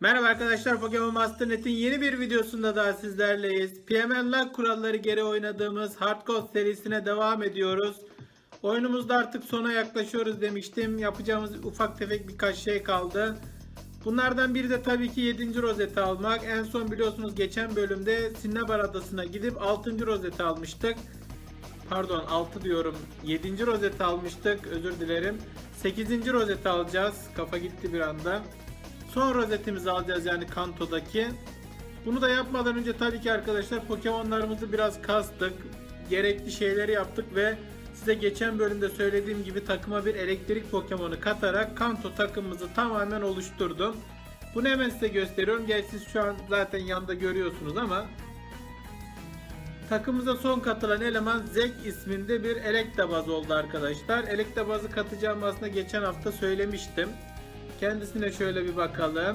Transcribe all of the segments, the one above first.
Merhaba arkadaşlar, Pokemon Master Net'in yeni bir videosunda daha sizlerleyiz. PML Lock kuralları geri oynadığımız Hard Code serisine devam ediyoruz. Oyunumuzda artık sona yaklaşıyoruz demiştim. Yapacağımız ufak tefek birkaç şey kaldı. Bunlardan biri de tabii ki 7. rozeti almak. En son biliyorsunuz geçen bölümde Cinnabar Adası'na gidip 6. rozeti almıştık. Pardon 6 diyorum. 7. rozeti almıştık. Özür dilerim. 8. rozeti alacağız. Kafa gitti bir anda. Son rozetimizi alacağız yani Kanto'daki. Bunu da yapmadan önce tabii ki arkadaşlar Pokemon'larımızı biraz kastık. Gerekli şeyleri yaptık ve size geçen bölümde söylediğim gibi takıma bir elektrik Pokemon'u katarak Kanto takımımızı tamamen oluşturdum. Bunu hemen size gösteriyorum. Gerçi siz şu an zaten yanında görüyorsunuz ama takımımıza son katılan eleman Zek isminde bir Electabuzz oldu arkadaşlar. Electabuzz'ı katacağım aslında geçen hafta söylemiştim. Kendisine şöyle bir bakalım.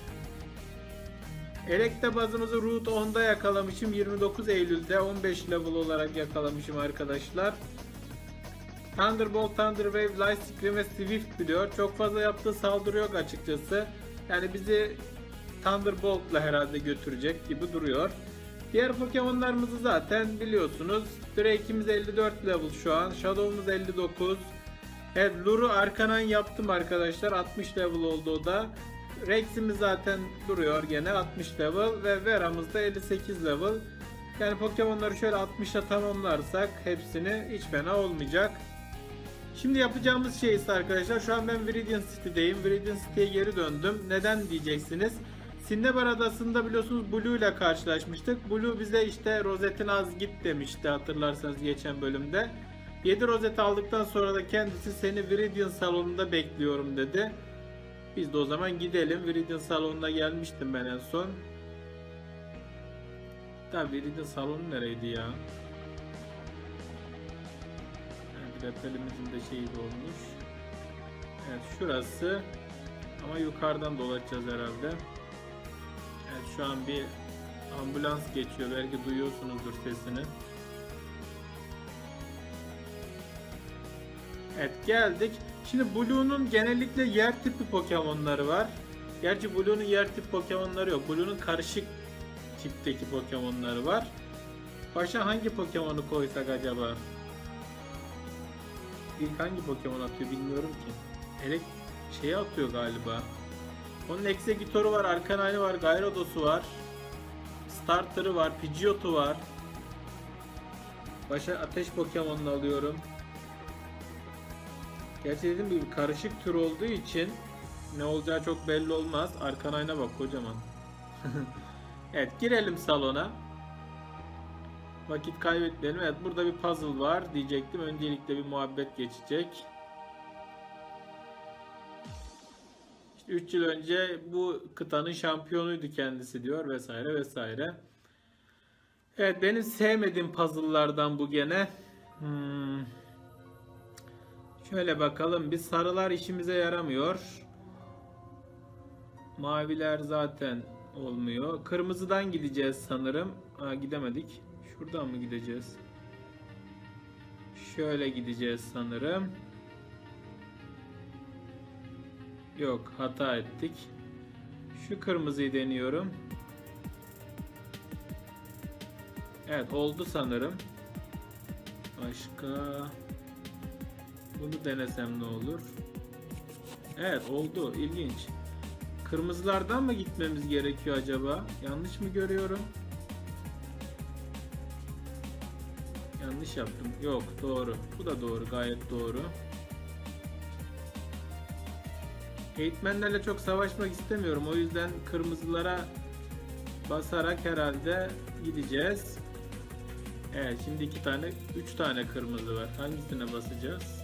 Electabuzz'ımızı Route 10'da yakalamışım. 29 Eylül'de 15 level olarak yakalamışım arkadaşlar. Thunderbolt, Thunderwave, Light Scream ve Swift biliyor. Çok fazla yaptığı saldırı yok açıkçası. Yani bizi Thunderbolt'la herhalde götürecek gibi duruyor. Diğer Pokemon'larımızı zaten biliyorsunuz. Drake'imiz 54 level şu an. Shadow'umuz 59. Evet, Lure'u Arcanine yaptım arkadaşlar. 60 level oldu o da. Rex'imiz zaten duruyor gene 60 level ve Vera'mız da 58 level. Yani Pokemon'ları şöyle 60'a tamamlarsak hepsini hiç fena olmayacak. Şimdi yapacağımız şey ise arkadaşlar, şu an ben Viridian City'deyim. Viridian City'ye geri döndüm. Neden diyeceksiniz? Cinnabar Adası'nda biliyorsunuz Blue ile karşılaşmıştık. Blue bize işte rozetin az git demişti hatırlarsanız geçen bölümde. 7 rozet aldıktan sonra da kendisi seni Viridian salonunda bekliyorum dedi. Biz de o zaman gidelim. Viridian salonuna gelmiştim ben en son. Tabi Viridian salonu nereydi ya? Repelimizin de şeyi de olmuş. Evet, şurası. Ama yukarıdan dolaşacağız herhalde. Evet, şu an bir ambulans geçiyor. Belki duyuyorsunuzdur sesini. Evet, geldik. Şimdi Blue'nun genellikle yer tipi Pokemon'ları var. Gerçi Blue'nun yer tipi Pokemon'ları yok. Blue'nun karışık tipteki Pokemon'ları var. Başa hangi Pokemon'u koysak acaba? İlk hangi Pokemon atıyor bilmiyorum ki. Şeye atıyor galiba. Onun Exeggutor'u var, Arcanine'ı var, Gyaradose'u var. Starter'ı var, Pidgeot'u var. Başa ateş Pokemon'unu alıyorum. Gerçi dediğim gibi karışık tür olduğu için ne olacağı çok belli olmaz. Arcanine'a bak kocaman. Evet, girelim salona. Vakit kaybetmeyelim. Evet, burada bir puzzle var diyecektim. Öncelikle bir muhabbet geçecek. İşte 3 yıl önce bu kıtanın şampiyonuydu kendisi diyor vesaire vesaire. Evet, benim sevmediğim puzzle'lardan bu gene. Şöyle bakalım. Bir sarılar işimize yaramıyor. Maviler zaten olmuyor. Kırmızıdan gideceğiz sanırım. Gidemedik. Şuradan mı gideceğiz? Şöyle gideceğiz sanırım. Yok, hata ettik. Şu kırmızıyı deniyorum. Evet, oldu sanırım. Başka... Bunu denesem ne olur? Evet, oldu. İlginç. Kırmızılardan mı gitmemiz gerekiyor acaba? Yanlış mı görüyorum? Yanlış yaptım. Yok, doğru. Bu da doğru. Gayet doğru. Eğitmenlerle çok savaşmak istemiyorum. O yüzden kırmızılara basarak herhalde gideceğiz. Evet, şimdi 3 tane kırmızı var. Hangisine basacağız?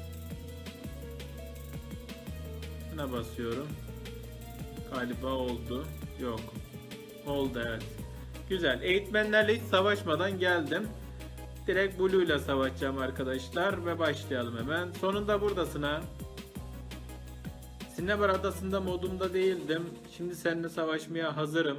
Buna basıyorum. Galiba oldu. Yok. Oldu, evet. Güzel. Eğitmenlerle hiç savaşmadan geldim. Direkt Blue ile savaşacağım arkadaşlar ve başlayalım hemen. Sonunda buradasın ha. Cinnabar Adası'nda modumda değildim. Şimdi seninle savaşmaya hazırım.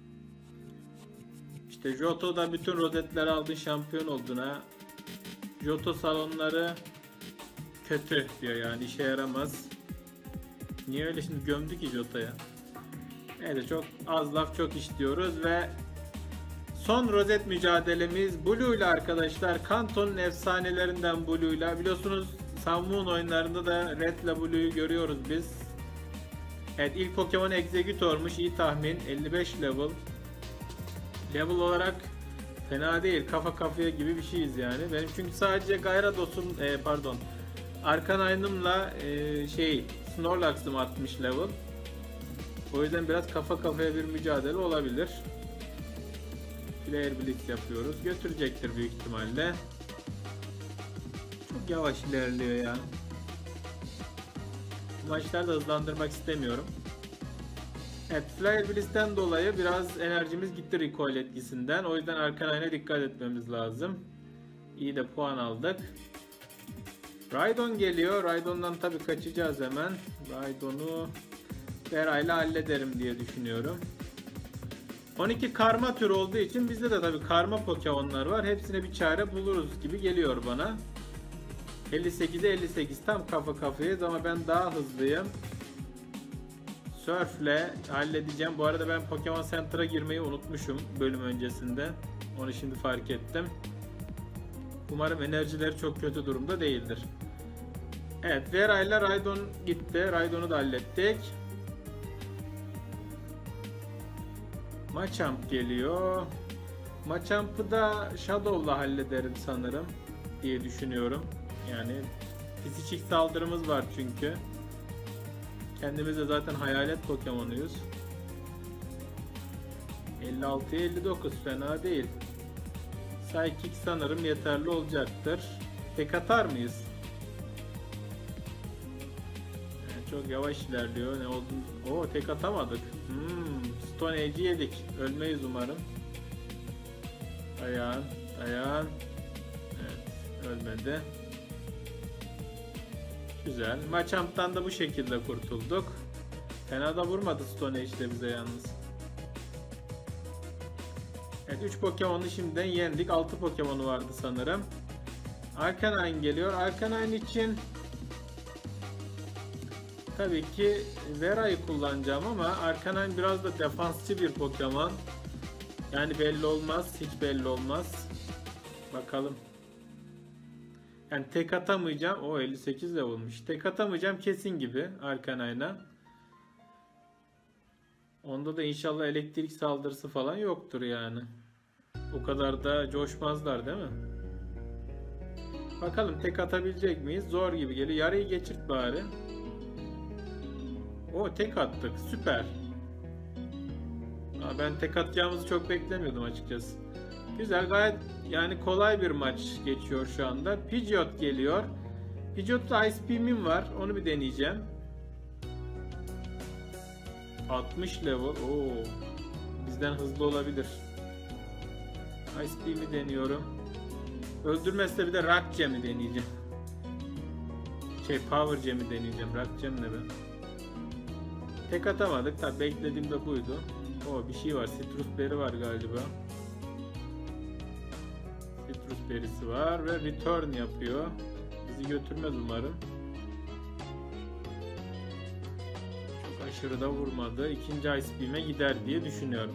İşte Johto'da bütün rozetleri aldın, şampiyon oldun ha. Johto salonları kötü diyor, yani işe yaramaz. Niye öyle şimdi gömdü ki Johto'ya? Evet, çok az laf çok iş diyoruz ve son rozet mücadelemiz Blue ile arkadaşlar. Kanto'nun efsanelerinden Blue ile. Biliyorsunuz Sun Moon oyunlarında da Red ile Blue'yu görüyoruz biz. Evet, ilk Pokemon Exeggutor'muş, iyi tahmin. 55 level. Level olarak fena değil. Kafa kafaya gibi bir şeyiz yani. Benim çünkü sadece Gyarados,'un Arcanine'ımla Snorlax'ım 60 level. O yüzden biraz kafa kafaya bir mücadele olabilir. Flare Blitz yapıyoruz. Götürecektir büyük ihtimalle. Çok yavaş ilerliyor ya. Bu maçları da hızlandırmak istemiyorum. Evet, Flare Blitz'ten dolayı biraz enerjimiz gitti recoil etkisinden. O yüzden Arcanine'a dikkat etmemiz lazım. İyi de puan aldık. Rhydon geliyor. Rhydon'dan tabii kaçacağız hemen. Rhydon'u Vera'yla hallederim diye düşünüyorum. 12 karma tür olduğu için bizde de tabii karma Pokemon'lar var. Hepsine bir çare buluruz gibi geliyor bana. 58'e 58 tam kafa kafayız ama ben daha hızlıyım. Surf'le halledeceğim. Bu arada ben Pokemon Center'a girmeyi unutmuşum bölüm öncesinde. Onu şimdi fark ettim. Umarım enerjileri çok kötü durumda değildir. Evet, Vera ile Rhydon gitti. Rhydon'u da hallettik. Machamp geliyor. Machamp'ı da Shadow'la hallederim sanırım diye düşünüyorum. Yani psiçik saldırımız var çünkü. Kendimiz de zaten hayalet Pokemon'uyuz. 56'ya 59 fena değil. Psychic sanırım yeterli olacaktır. Tek atar mıyız? Yani çok yavaş ilerliyor. Ne oldu? Oo, tek atamadık. Stone Age'i yedik. Ölmeyiz umarım. Dayan, dayan. Evet, ölmedi. Güzel. Machamp'tan da bu şekilde kurtulduk. Fena da vurmadı Stone Age'de bize yalnız. Evet, 3 Pokemon'u şimdiden yendik. 6 Pokemon'u vardı sanırım. Arcanine geliyor. Arcanine için tabii ki Vera'yı kullanacağım ama Arcanine biraz da defansçı bir Pokemon. Yani belli olmaz. Hiç belli olmaz. Bakalım. Yani tek atamayacağım. O 58 level'mış. Tek atamayacağım kesin gibi Arcanine'a. Onda da inşallah elektrik saldırısı falan yoktur yani. O kadar da coşmazlar değil mi? Bakalım tek atabilecek miyiz? Zor gibi geliyor. Yarıyı geçirt bari. O tek attık. Süper. Ben tek atacağımızı çok beklemiyordum açıkçası. Güzel, gayet yani kolay bir maç geçiyor şu anda. Pidgeot geliyor. Pidgeot'ta Ice Beam'im var. Onu bir deneyeceğim. 60 level. Oo. Bizden hızlı olabilir. Ice Beam'i deniyorum. Öldürmezse bir de Rock Gem'i deneyeceğim. Power Gem'i deneyeceğim. Rock Gem ne be? Tek atamadık. Tabi beklediğim de buydu. O bir şey var. Citrus Berry var galiba. Citrus Berry'si var ve return yapıyor. Bizi götürmez umarım. Çok aşırı da vurmadı. İkinci Ice Beam'e gider diye düşünüyorum.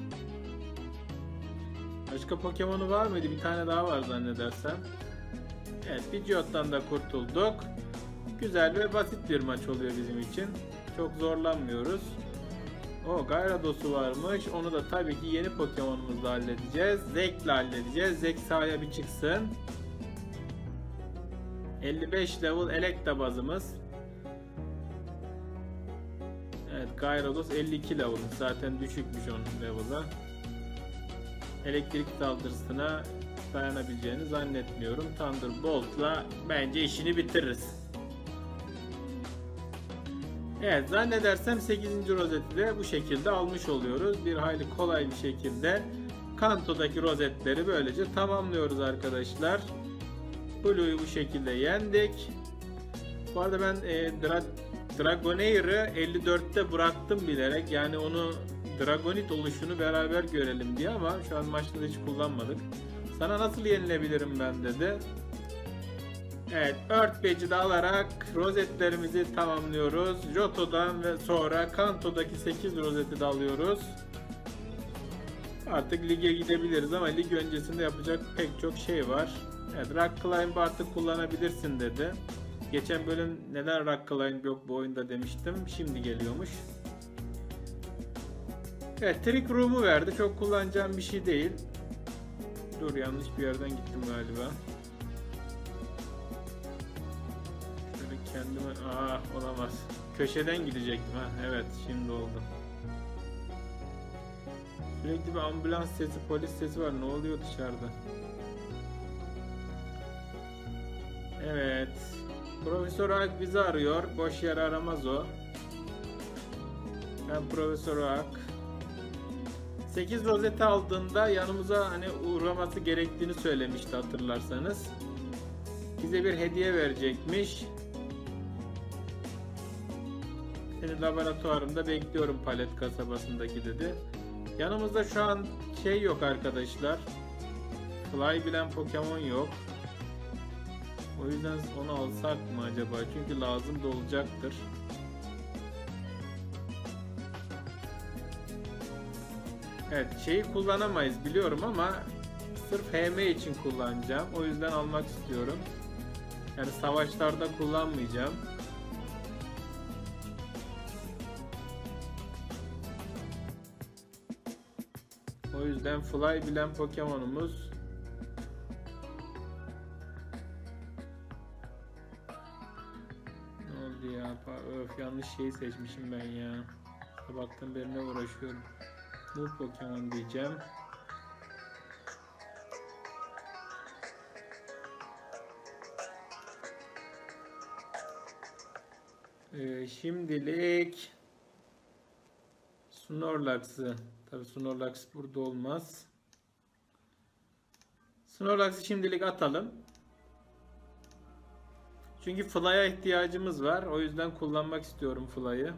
Başka Pokemon'u var mıydı? Bir tane daha var zannedersem. Evet, Pidgeot'tan da kurtulduk. Güzel ve basit bir maç oluyor bizim için. Çok zorlanmıyoruz. O Gyarados varmış. Onu da tabii ki yeni Pokemon'umuzla halledeceğiz. Zek'le halledeceğiz. Zek sahaya bir çıksın. 55 level Electabuz'ımız. Evet, Gyarados 52 level. Zaten düşükmüş onun level'ı. Elektrik saldırısına dayanabileceğini zannetmiyorum. Thunderbolt'la bence işini bitiririz. Evet, zannedersem 8. rozeti de bu şekilde almış oluyoruz. Bir hayli kolay bir şekilde Kanto'daki rozetleri böylece tamamlıyoruz arkadaşlar. Blue'yu bu şekilde yendik. Bu arada ben Dragonair'ı 54'te bıraktım bilerek. Yani onu Dragonite oluşunu beraber görelim diye ama şu an maçta da hiç kullanmadık. Sana nasıl yenilebilirim ben dedi. Evet, Earth Badge'i de alarak rozetlerimizi tamamlıyoruz. Johto'dan ve sonra Kanto'daki 8 rozeti de alıyoruz. Artık lige gidebiliriz ama lig öncesinde yapacak pek çok şey var. Evet, Rock Climb artık kullanabilirsin dedi. Geçen bölüm neden Rock Climb yok bu oyunda demiştim. Şimdi geliyormuş. Evet, Trick Room'u verdi. Çok kullanacağım bir şey değil. Dur, yanlış bir yerden gittim galiba. Şöyle kendime... olamaz. Köşeden gidecektim. Evet, şimdi oldu. Sürekli bir ambulans sesi, polis sesi var. Ne oluyor dışarıda? Evet. Profesör Oak bizi arıyor. Boş yere aramaz o. Ben Profesör Oak. 8 rozeti aldığında yanımıza hani uğraması gerektiğini söylemişti, hatırlarsanız. Bize bir hediye verecekmiş. Seni laboratuvarımda bekliyorum Palet kasabasındaki dedi. Yanımızda şu an şey yok arkadaşlar. Fly bilen Pokemon yok. O yüzden onu alsak mı acaba? Çünkü lazım da olacaktır. Evet, şeyi kullanamayız biliyorum ama sırf HM için kullanacağım. O yüzden almak istiyorum. Yani savaşlarda kullanmayacağım. O yüzden Fly bilen Pokemon'umuz. Ne oldu ya? Öf, yanlış şeyi seçmişim ben ya. Sabahtan beri ne uğraşıyorum. Bu Pokemon diyeceğim. Şimdilik Snorlax'ı, tabii Snorlax burada olmaz. Snorlax'ı şimdilik atalım. Çünkü Fly'a ihtiyacımız var. O yüzden kullanmak istiyorum Fly'ı.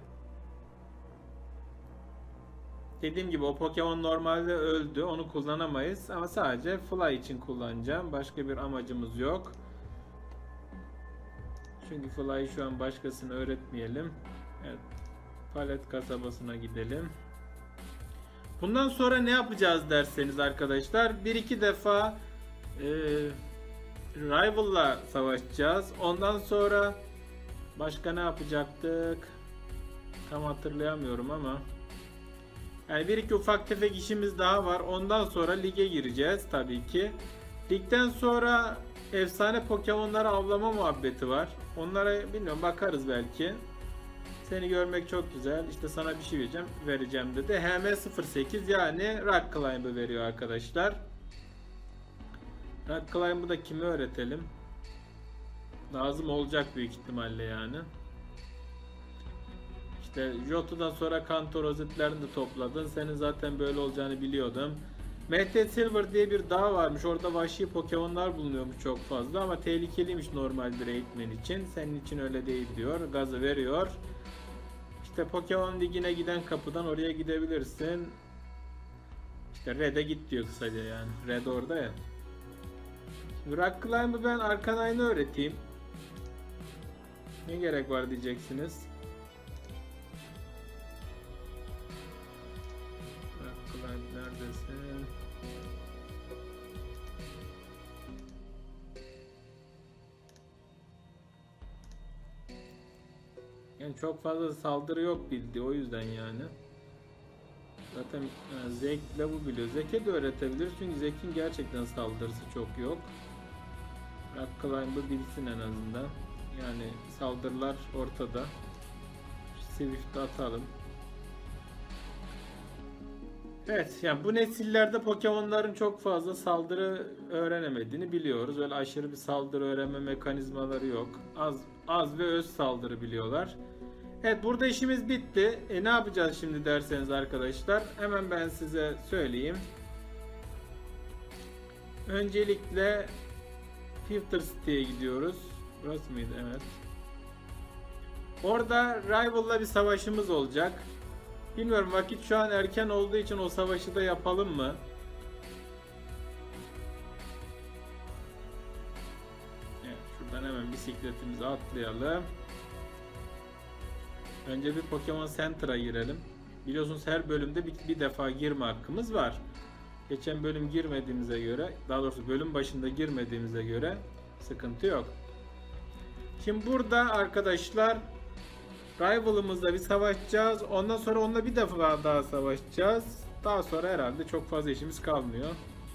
Dediğim gibi o Pokemon normalde öldü. Onu kullanamayız. Ama sadece Fly için kullanacağım. Başka bir amacımız yok. Çünkü Fly'ı şu an başkasına öğretmeyelim. Evet. Palet kasabasına gidelim. Bundan sonra ne yapacağız derseniz arkadaşlar. Bir iki defa Rival'la savaşacağız. Ondan sonra başka ne yapacaktık? Tam hatırlayamıyorum ama. Yani bir iki ufak tefek işimiz daha var. Ondan sonra lige gireceğiz tabii ki. Ligden sonra efsane Pokemon'ları avlama muhabbeti var. Onlara bilmiyorum, bakarız belki. Seni görmek çok güzel. İşte sana bir şey vereceğim dedi. HM08 yani Rock Climb'ı veriyor arkadaşlar. Rock Climb'ı da kime öğretelim? Lazım olacak büyük ihtimalle yani. İşte Johto'dan sonra Kanto rozetlerini de topladın. Senin zaten böyle olacağını biliyordum. Mehtet Silver diye bir dağ varmış. Orada vahşi Pokemon'lar bulunuyormuş çok fazla ama tehlikeliymiş normal bir eğitmen için. Senin için öyle değil diyor. Gazı veriyor. İşte Pokemon Ligi'ne giden kapıdan oraya gidebilirsin. İşte Red'e git diyor kısaca yani. Red orada ya. Rock Climb'ı ben Arcanine'ı öğreteyim. Ne gerek var diyeceksiniz. Rock Climb neredesin? Yani çok fazla saldırı yok bildiği, o yüzden yani. Zaten Zek'le bu biliyor. Zek'e de öğretebilir çünkü Zek'in gerçekten saldırısı çok yok. Rock Climb'ı bilsin en azından. Yani saldırılar ortada. Swift'i atalım. Evet, yani bu nesillerde Pokemon'ların çok fazla saldırı öğrenemediğini biliyoruz. Öyle aşırı bir saldırı öğrenme mekanizmaları yok. Az ve öz saldırı biliyorlar. Evet, burada işimiz bitti. Ne yapacağız şimdi derseniz arkadaşlar, hemen ben size söyleyeyim. Öncelikle Filter City'ye gidiyoruz. Burası mıydı? Evet. Orada Rival'la bir savaşımız olacak. Bilmiyorum, vakit şu an erken olduğu için o savaşı da yapalım mı? Evet, Buradan hemen bisikletimizi atlayalım. Önce bir Pokemon Center'a girelim. Biliyorsunuz her bölümde bir defa girme hakkımız var. Geçen bölüm girmediğimize göre, daha doğrusu bölüm başında girmediğimize göre sıkıntı yok. Şimdi burada arkadaşlar Rival'ımızla bir savaşacağız. Ondan sonra onunla bir defa daha savaşacağız. Daha sonra herhalde çok fazla işimiz kalmıyor.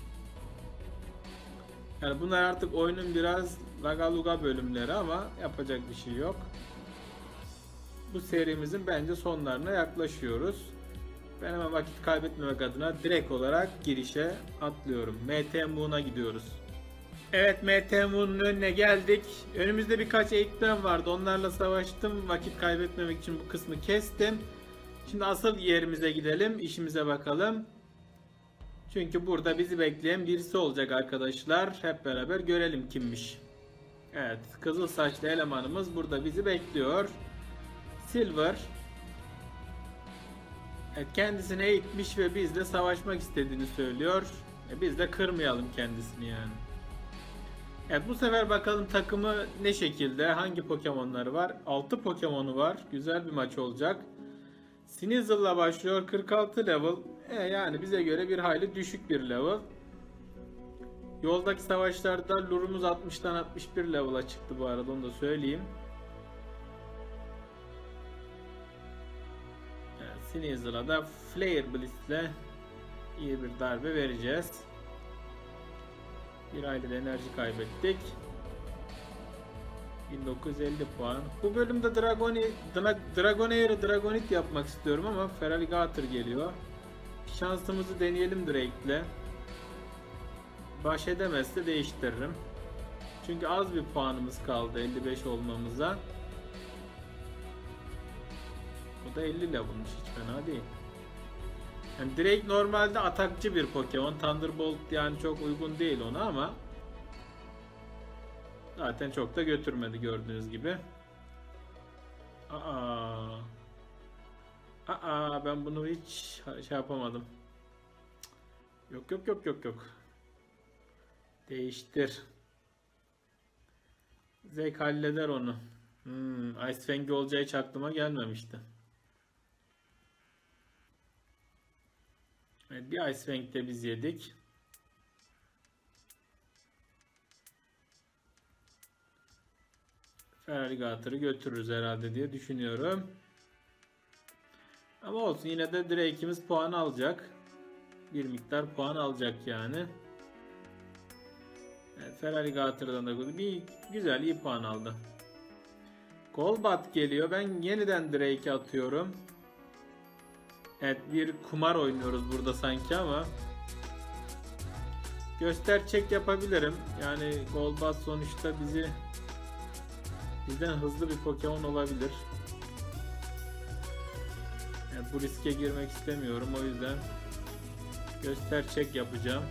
Yani bunlar artık oyunun biraz lagaluga bölümleri ama yapacak bir şey yok. Bu serimizin bence sonlarına yaklaşıyoruz. Ben hemen vakit kaybetmemek adına direkt olarak girişe atlıyorum. MT Moon'a gidiyoruz. Evet, MT Moon'un önüne geldik. Önümüzde birkaç eğitmen vardı. Onlarla savaştım. Vakit kaybetmemek için bu kısmı kestim. Şimdi asıl yerimize gidelim. İşimize bakalım. Çünkü burada bizi bekleyen birisi olacak arkadaşlar. Hep beraber görelim kimmiş. Evet, kızıl saçlı elemanımız burada bizi bekliyor. Silver. Evet, kendisini eğitmiş ve bizle savaşmak istediğini söylüyor. Biz de kırmayalım kendisini yani. Evet, bu sefer bakalım takımı ne şekilde, hangi Pokemon'ları var? 6 Pokemon'u var. Güzel bir maç olacak. Sneasel'la başlıyor. 46 level. Yani bize göre bir hayli düşük bir level. Yoldaki savaşlarda Lurumuz 60'tan 61 level'a çıktı bu arada, onu da söyleyeyim. Evet, Sneasel'a da Flare Blitz'le iyi bir darbe vereceğiz. Bir aylık enerji kaybettik. 1950 puan. Bu bölümde Dragonair'ı Dragonite yapmak istiyorum ama Feraligatr geliyor. Şansımızı deneyelim Drake'le. Baş edemezse değiştiririm. Çünkü az bir puanımız kaldı 55 olmamıza. Bu da 50 level'mış, hiç fena değil. Yani Drake normalde atakçı bir Pokemon. Thunderbolt yani çok uygun değil ona ama zaten çok da götürmedi gördüğünüz gibi. Ben bunu hiç şey yapamadım. Yok. Değiştir. Zek halleder onu. Ice Fang'i olacağı hiç aklıma gelmemişti. Evet, bir Ice Fang'de biz yedik. Feraligator'ı götürürüz herhalde diye düşünüyorum. Ama olsun, yine de Drake'imiz puan alacak. Bir miktar puan alacak yani. Evet, Feraligator'dan da bir güzel, iyi puan aldı. Golbat geliyor. Ben yeniden Drake'e atıyorum. Evet, bir kumar oynuyoruz burada sanki ama göster çek yapabilirim. Yani Golbat sonuçta bizden hızlı bir Pokemon olabilir. Yani bu riske girmek istemiyorum, o yüzden göster çek yapacağım.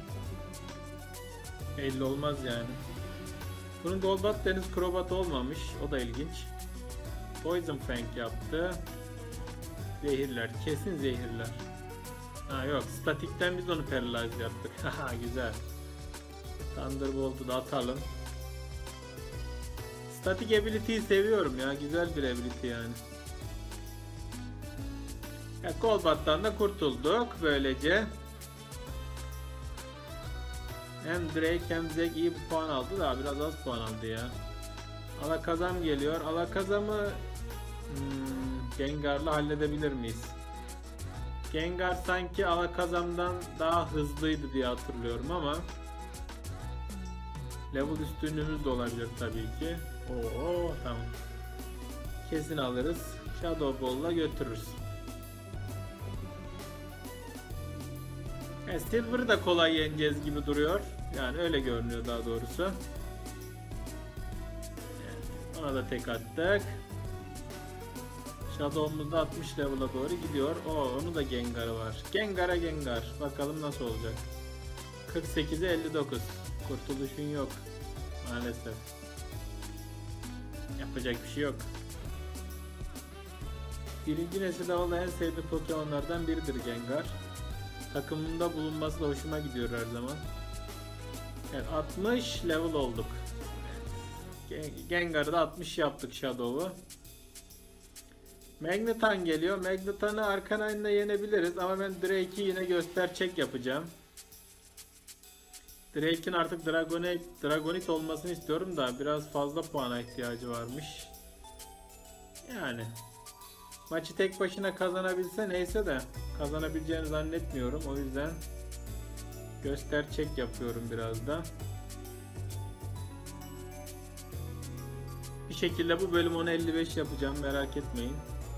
50 olmaz yani. Bunun Golbat Deniz Crobat olmamış. O da ilginç. Poison Fang yaptı. Zehirler. Kesin zehirler. Yok. Statikten biz onu paralyze yaptık. Haha, güzel. Thunderbolt'u da atalım. Statik ability'yi seviyorum ya. Güzel bir ability yani. Golbat'tan da kurtulduk böylece. Hem Drake hem Zek iyi bir puan aldı da biraz az puan aldı ya. Alakazam geliyor. Alakazam'ı Gengar'la halledebilir miyiz? Gengar sanki Alakazam'dan daha hızlıydı diye hatırlıyorum ama level üstünlüğümüz de olabilir tabii ki. Tamam. Kesin alırız. Shadow Ball'la götürürüz. Silver'ı da kolay yeneceğiz gibi duruyor. Yani öyle görünüyor daha doğrusu. Evet, ona da tek attık. Shadow'umuz da 60 level'a doğru gidiyor. Onu da Gengar'ı var. Gengar. Bakalım nasıl olacak. 48'e 59. Kurtuluşun yok. Maalesef. Yapacak bir şey yok. Birinci nesilde olan en sevdiğim Pokemon'lardan biridir Gengar. Takımında bulunması da hoşuma gidiyor her zaman. Evet, 60 level olduk. Gengar'ı da 60 yaptık Shadow'u. Magneton geliyor. Magneton'u Arcanine'la yenebiliriz ama ben Drake'i yine göster çek yapacağım. Drake'in artık Dragonite olmasını istiyorum da biraz fazla puana ihtiyacı varmış. Yani maçı tek başına kazanabilse neyse de kazanabileceğini zannetmiyorum. O yüzden göster çek yapıyorum biraz da. Bir şekilde bu bölüm 10.55 yapacağım, merak etmeyin.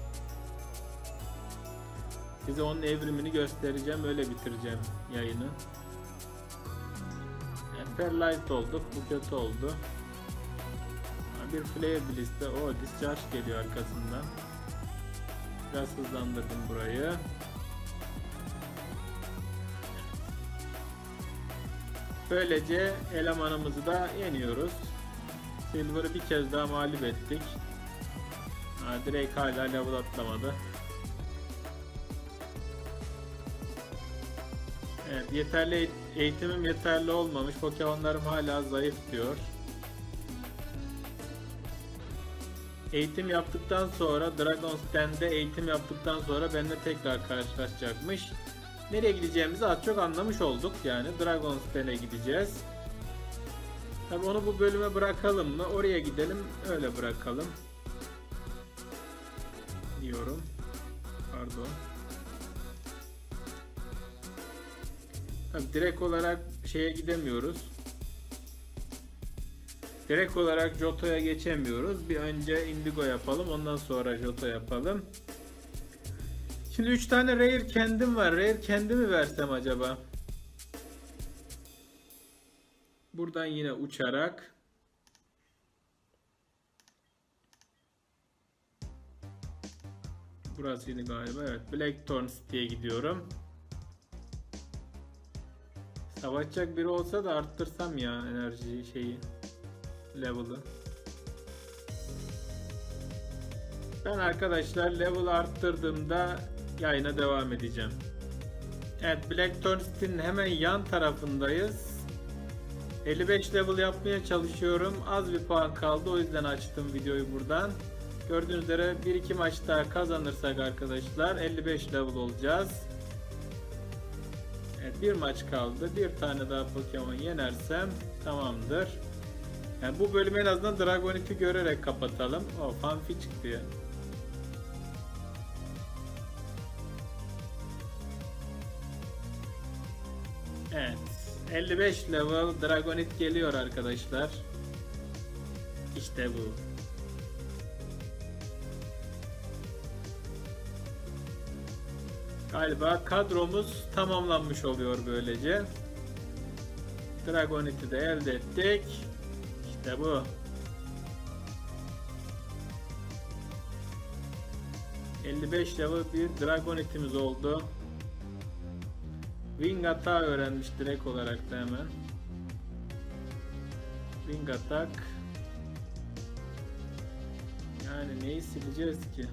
Size onun evrimini göstereceğim, öyle bitireceğim yayını. Paralyzed olduk, bu kötü oldu. Bir Flare Bliss'te o Discharge geliyor arkasından. Biraz hızlandırdım burayı. Böylece elemanımızı da yeniyoruz. Silver'ı bir kez daha mağlup ettik. Drake hala level atlamadı. Evet, yeterli eğitimim yeterli olmamış. Pokemon'larım hala zayıf diyor. Eğitim yaptıktan sonra Dragon's Den'de eğitim yaptıktan sonra benimle tekrar karşılaşacakmış. Nereye gideceğimizi az çok anlamış olduk. Yani Dragon's Den'e gideceğiz. Tabi onu bu bölüme bırakalım mı? Oraya gidelim, öyle bırakalım diyorum. Pardon. Tabii direkt olarak şeye gidemiyoruz. Direkt olarak Johto'ya geçemiyoruz. Bir önce Indigo yapalım, ondan sonra Johto yapalım. Şimdi 3 tane Rare Candy'm var. Rare Candy mi versem acaba? Buradan yine uçarak. Burası yine galiba. Evet, Blackthorn City'ye gidiyorum. Savaşacak biri olsa da arttırsam ya enerji şeyi, level'ı. Ben arkadaşlar level arttırdığımda yayına devam edeceğim. Evet, Blackthorn City'nin hemen yan tarafındayız. 55 level yapmaya çalışıyorum. Az bir puan kaldı, o yüzden açtım videoyu buradan. Gördüğünüz üzere 1-2 maç daha kazanırsak arkadaşlar 55 level olacağız. Evet, bir maç kaldı. Bir tane daha Pokemon yenersem tamamdır. Yani bu bölümü en azından Dragonite'i görerek kapatalım. O Fanfi çıktı ya. Evet. 55 level Dragonite geliyor arkadaşlar. İşte bu. Galiba kadromuz tamamlanmış oluyor böylece. Dragonite'i de elde ettik. İşte bu. ...55 level bir Dragonite'imiz oldu. Wing Attack öğrenmiş direkt olarak da hemen. Wing Attack. Yani neyi sileceğiz ki?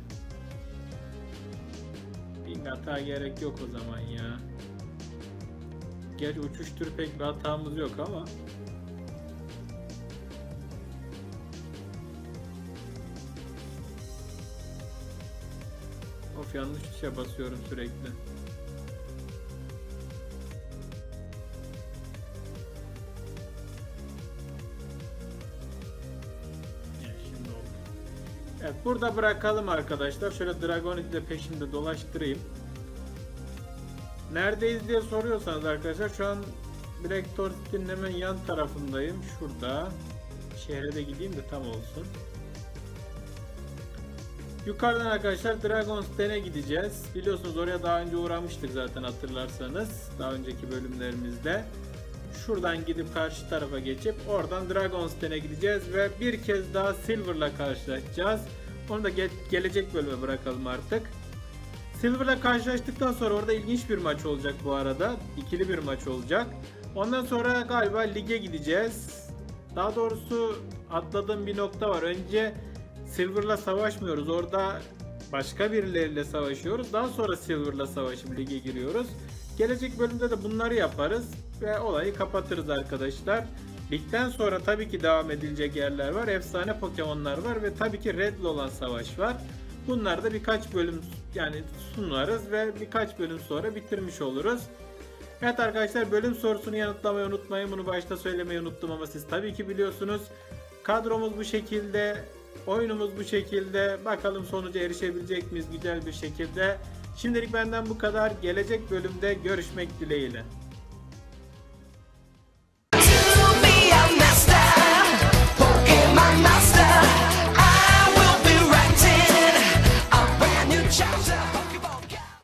Wing Attack'a gerek yok o zaman ya. Gerçi uçuş türü pek bir hatamız yok ama. Of, yanlış tuşa basıyorum sürekli. Evet, burada bırakalım arkadaşlar. Şöyle Dragonite'i de peşinde dolaştırayım. Neredeyiz diye soruyorsanız arkadaşlar, şu an Blackthorn City'nin hemen yan tarafındayım. Şurada. Şehre de gideyim de tam olsun. Yukarıdan arkadaşlar Dragon's Den'e gideceğiz. Biliyorsunuz oraya daha önce uğramıştık zaten, hatırlarsanız. Daha önceki bölümlerimizde. Şuradan gidip karşı tarafa geçip oradan Dragon's Den'e gideceğiz ve bir kez daha Silver'la karşılaşacağız. Onu da gelecek bölüme bırakalım artık. Silver'la karşılaştıktan sonra orada ilginç bir maç olacak bu arada. İkili bir maç olacak. Ondan sonra galiba lige gideceğiz. Daha doğrusu atladığım bir nokta var. Önce Silver'la savaşmıyoruz. Orada başka birileriyle savaşıyoruz. Daha sonra Silver'la savaşıp lige giriyoruz. Gelecek bölümde de bunları yaparız ve olayı kapatırız arkadaşlar. Ligden sonra tabii ki devam edilecek yerler var. Efsane Pokemon'lar var ve tabii ki Red'le olan savaş var. Bunlar da birkaç bölüm yani sunarız ve birkaç bölüm sonra bitirmiş oluruz. Evet arkadaşlar, bölüm sorusunu yanıtlamayı unutmayın. Bunu başta söylemeyi unuttum ama siz tabii ki biliyorsunuz. Kadromuz bu şekilde. Oyunumuz bu şekilde. Bakalım sonuca erişebilecek miyiz güzel bir şekilde. Şimdilik benden bu kadar. Gelecek bölümde görüşmek dileğiyle.